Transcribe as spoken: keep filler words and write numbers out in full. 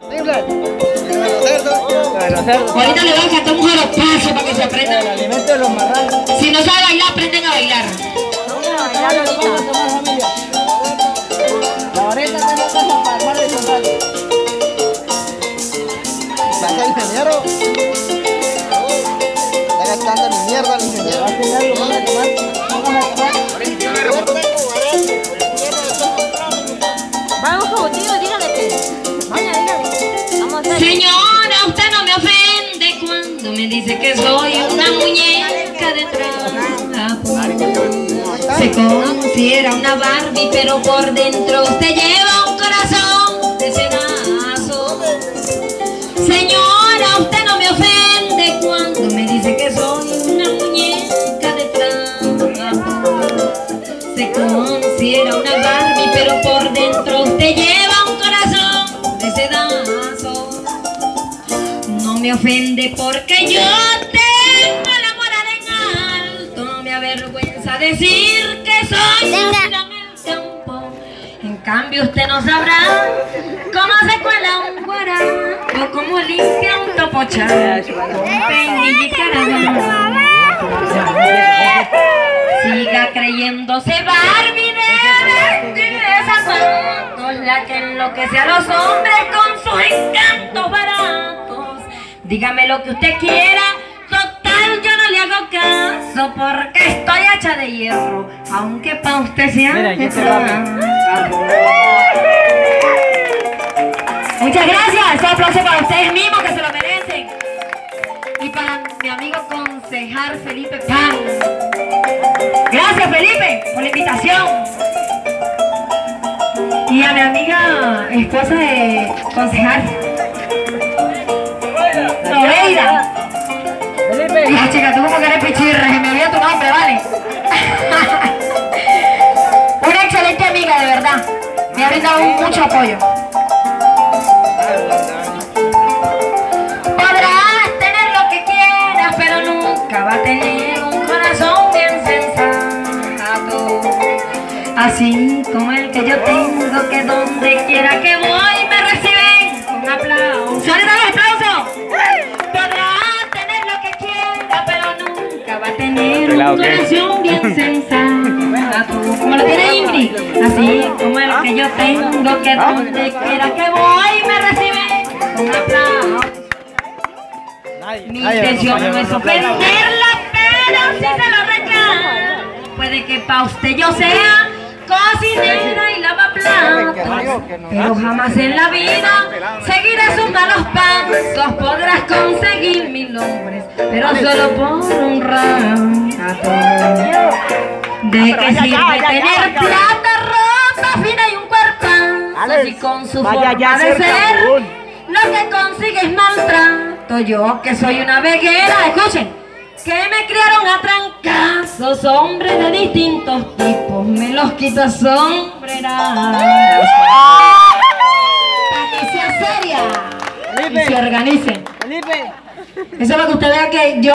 Ahorita le voy a cantar un joropazo para que se aprendan. El alimento de los marranos. Si no sabe bailar, aprenden a bailar. Vamos a bailar ahorita. La vareta está en la casa para armar el total. ¿Pasa el ingeniero? Está gastando mi mierda el ingeniero. Va a enseñar lo vamos a tomar. Vamos a tomar. Vamos como tío, dígale que. Vaya, dígale. Vamos a hacer. Señora, usted no me ofende cuando me dice que soy una muñeca de trapo. Se considera una Barbie, pero por dentro usted lleva un corazón de cenazo. Señora, usted no me ofende cuando me dice que soy una muñeca de trapo. Se considera una Barbie, pero por dentro usted lleva un corazón de sedazo. No me ofende porque yo tengo la moral en alto. No me avergüenza decir que soy nacida en el campo. En cambio usted no sabrá cómo se cuela un guarapo, cómo limpia un topochán con peinilla y caravana. Siga creyéndose Barbie de belleza, zapatos, la que enloquece a los hombres con sus encantos baratos. Dígame lo que usted quiera, total yo no le hago caso, porque estoy hecha de hierro, aunque pa' usted sea metal. Muchas gracias, este aplauso para ustedes mismos que se lo merecen. Y para mi amigo concejal Felipe Pan. Gracias Felipe por la invitación. Y a mi amiga esposa de concejal Noveira. Hija chica, tú como que eres pichirra, se me olvidó tu nombre, ¿vale? Una excelente amiga, de verdad. Me ha brindado mucho apoyo. Podrás tener lo que quieras, pero nunca va a tener un corazón bien sensato. Así como el que yo tengo, que donde quiera que voy me reciben con aplausos. ¡Salen los aplausos! Podrás tener lo que quiera, pero nunca va a tener un corazón bien sensato. Como lo tiene Ingrid. Así como el que yo tengo, que donde quiera que voy me reciben con aplausos. Mi intención no es ofenderla, pero si se lo reclamo. Puede que pa' usted yo sea cocinera y lavaplatos, pero jamás en la vida seguiré sus malos pasos. Podrás conseguir mil hombres, pero solo por un rato. ¿De qué sirve tener plata, ropa fina y un cuerpazo si con su forma de ser lo que consigue es maltrato? Yo que soy una veguera, escuchen, que me criaron a trancazos, hombres de distintos tipos, me los quito sombrerazos. Para que sea seria y se organicen. Eso es lo que usted vea que yo